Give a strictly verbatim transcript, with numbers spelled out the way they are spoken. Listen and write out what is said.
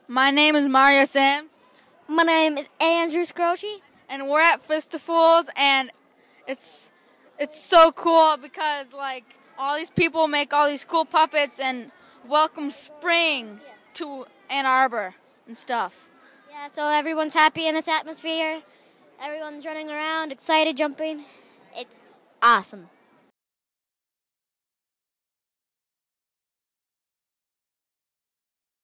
My name is Mario Sam. My name is Andrew Scrochi. And we're at FestiFools, and it's it's so cool because like all these people make all these cool puppets and welcome spring Yes. to Ann Arbor and stuff. Yeah, so everyone's happy in this atmosphere. Everyone's running around, excited, jumping. It's awesome.